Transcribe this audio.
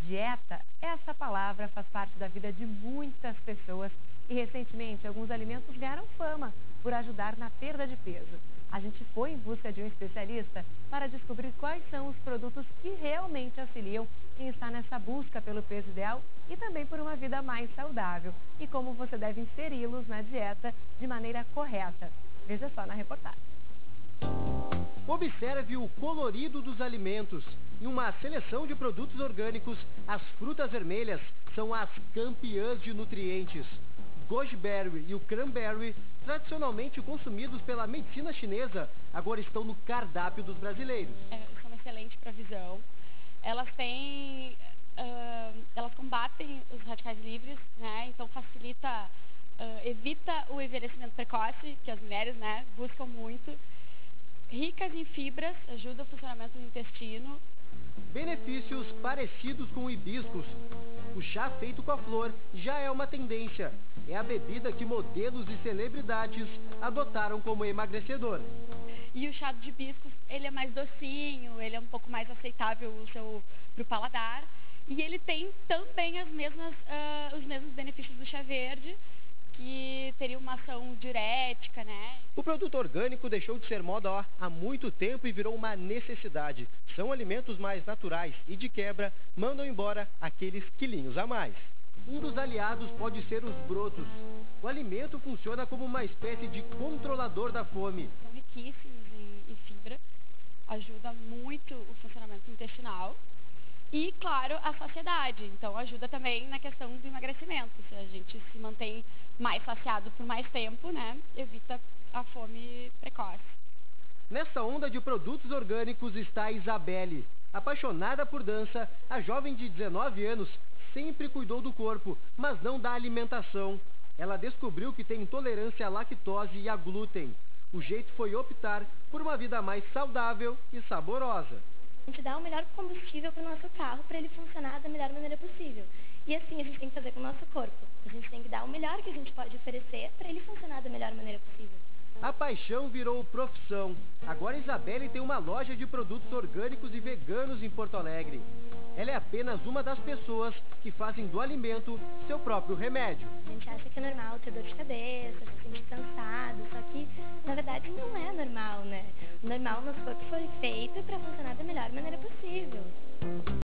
Dieta, essa palavra faz parte da vida de muitas pessoas e recentemente alguns alimentos ganharam fama por ajudar na perda de peso. A gente foi em busca de um especialista para descobrir quais são os produtos que realmente auxiliam quem está nessa busca pelo peso ideal e também por uma vida mais saudável e como você deve inseri-los na dieta de maneira correta. Veja só na reportagem. Observe o colorido dos alimentos. Em uma seleção de produtos orgânicos, as frutas vermelhas são as campeãs de nutrientes. Goji berry e o cranberry, tradicionalmente consumidos pela medicina chinesa, agora estão no cardápio dos brasileiros. São excelentes para a visão. Elas têm, elas combatem os radicais livres, né? Então facilita, evita o envelhecimento precoce, que as mulheres, né, buscam muito. Ricas em fibras, ajuda o funcionamento do intestino. Benefícios parecidos com o hibiscus. O chá feito com a flor já é uma tendência. É a bebida que modelos e celebridades adotaram como emagrecedor. E o chá de hibiscus, ele é mais docinho, ele é um pouco mais aceitável para o paladar. E ele tem também os mesmos benefícios do chá verde, que teria uma ação diurética, né? O produto orgânico deixou de ser moda há muito tempo e virou uma necessidade. São alimentos mais naturais e, de quebra, mandam embora aqueles quilinhos a mais. Um dos aliados pode ser os brotos. O alimento funciona como uma espécie de controlador da fome. São riquíssimos em fibra, ajuda muito o funcionamento intestinal. E, claro, a saciedade. Então, ajuda também na questão do emagrecimento. Se a gente se mantém mais saciado por mais tempo, né, evita a fome precoce. Nessa onda de produtos orgânicos está a Isabelle. Apaixonada por dança, a jovem de 19 anos sempre cuidou do corpo, mas não da alimentação. Ela descobriu que tem intolerância à lactose e a glúten. O jeito foi optar por uma vida mais saudável e saborosa. A gente dá o melhor combustível para o nosso carro para ele funcionar da melhor maneira possível. E assim a gente tem que fazer com o nosso corpo. A gente tem que dar o melhor que a gente pode oferecer para ele funcionar da melhor maneira possível. A paixão virou profissão. Agora Isabelle tem uma loja de produtos orgânicos e veganos em Porto Alegre. Ela é apenas uma das pessoas que fazem do alimento seu próprio remédio. A gente acha que é normal ter dor de cabeça, se sentir cansado, só que na verdade não é normal, né? O normal, nosso corpo foi feito para funcionar da melhor maneira possível.